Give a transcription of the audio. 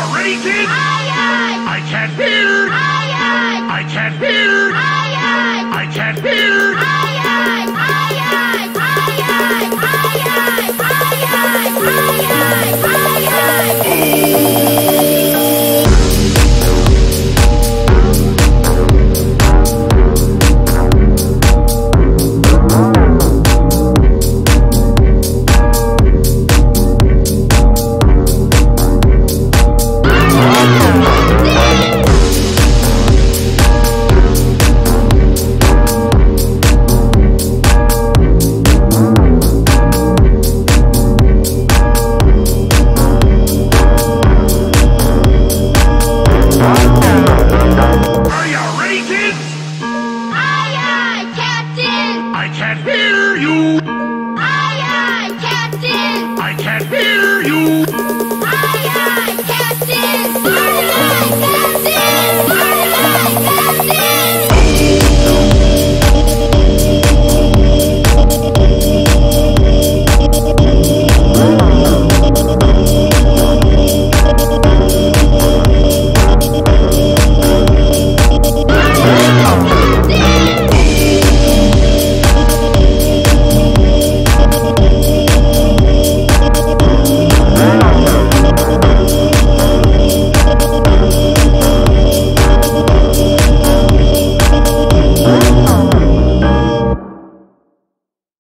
you ready, kids? Aye, aye. I can't hear. Aye, aye. I can't hear. Aye, aye. I can't hear. Aye, aye. Aye, aye. Aye, aye. Aye, aye. Aye, aye. Aye, aye. Aye, aye. I can't hear you. Aye, aye, Captain. I can't hear.